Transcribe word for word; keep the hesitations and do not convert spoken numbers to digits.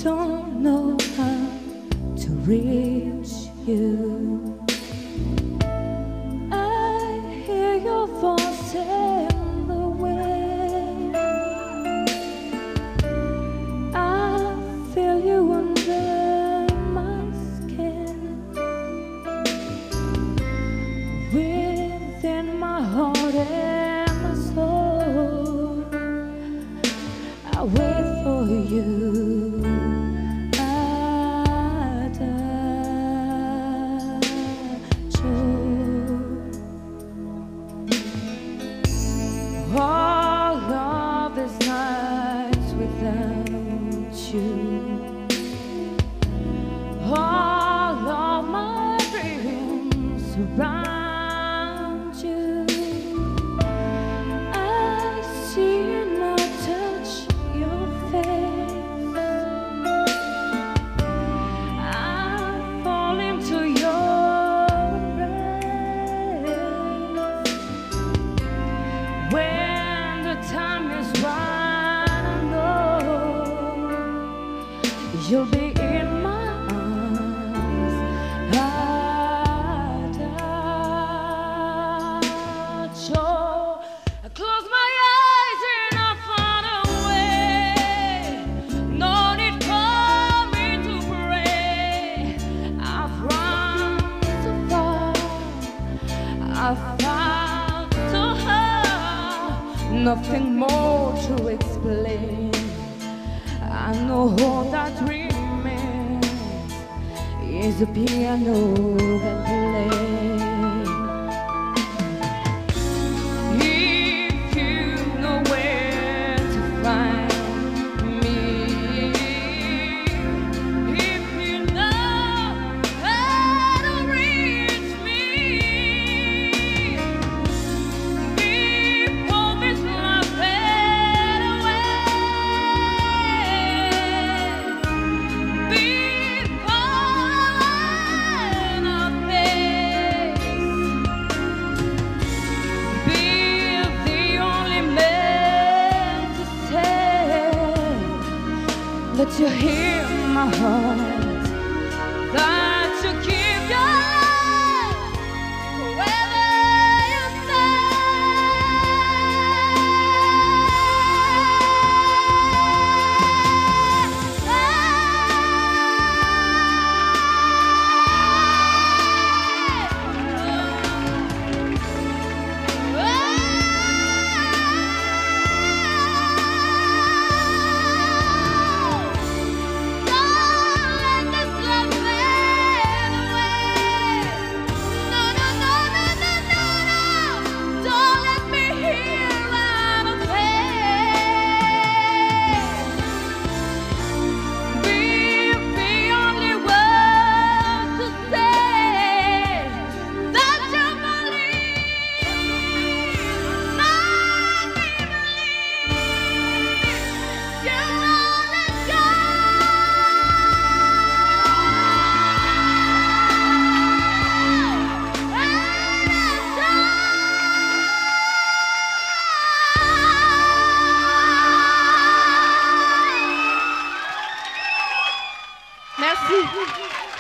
don't know how to reach you. I hear your voice in the wind. I feel you under my skin. Within my heart and my soul, I wait for you. All of these nights without you, all of my dreams around you, I see and I touch your face. I fall into your embrace. When the time is right, I know you'll be in my arms. I touch you. I close my eyes and I find a way. No need for me to pray. I've run so far. I've found so hard. Nothing more to explain. I know all that remains is a piano that plays. If you know where to find me, if you know how to reach me, before this love fade away, before I learn our face, be the only man to say that you hear my heart, that you keep your love wherever you stay. Merci.